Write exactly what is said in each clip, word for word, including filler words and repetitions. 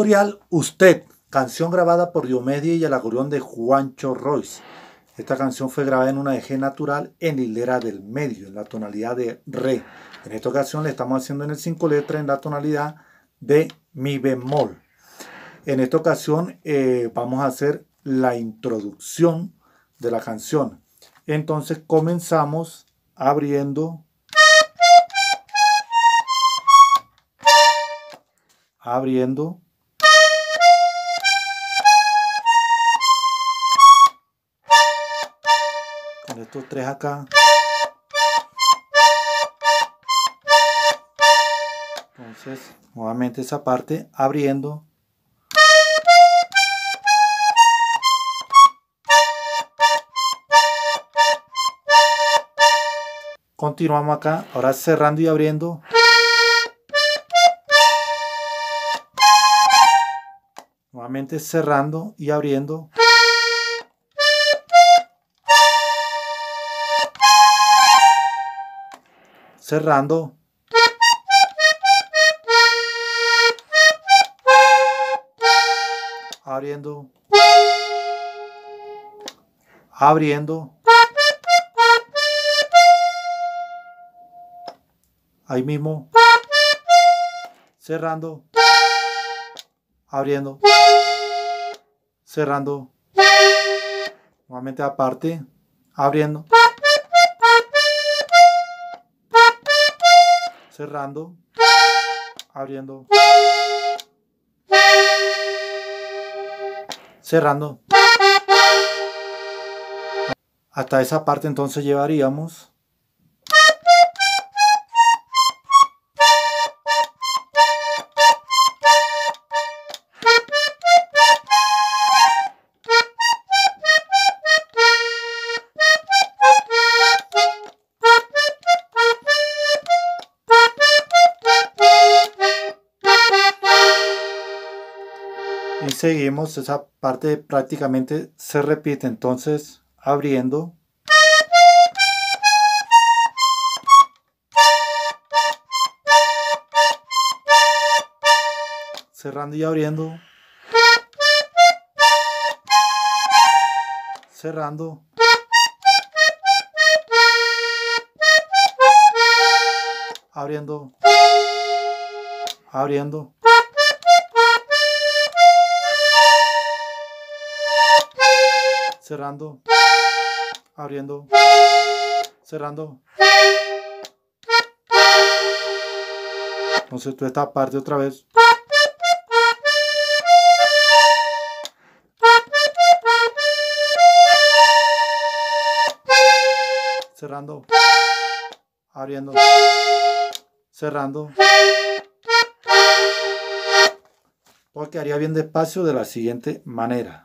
Tutorial Usted, canción grabada por Diomedes y el acordeón de Juancho Royce. Esta canción fue grabada en una de G natural en hilera del medio, en la tonalidad de Re. En esta ocasión le estamos haciendo en el cinco letra en la tonalidad de Mi bemol. En esta ocasión eh, vamos a hacer la introducción de la canción. Entonces comenzamos abriendo, abriendo, con estos tres acá. Entonces nuevamente esa parte, abriendo, continuamos acá, ahora cerrando y abriendo, nuevamente cerrando y abriendo, cerrando, abriendo, abriendo, ahí mismo, cerrando, abriendo, cerrando, nuevamente aparte, abriendo, cerrando, abriendo, cerrando. Hasta esa parte entonces llevaríamos y seguimos, esa parte prácticamente se repite, entonces abriendo, cerrando y abriendo, cerrando, abriendo, abriendo, cerrando, abriendo, cerrando. Entonces toda esta parte otra vez. Cerrando, abriendo, cerrando. Todo quedaría bien despacio de la siguiente manera.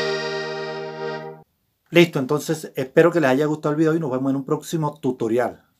Listo, entonces espero que les haya gustado el video y nos vemos en un próximo tutorial.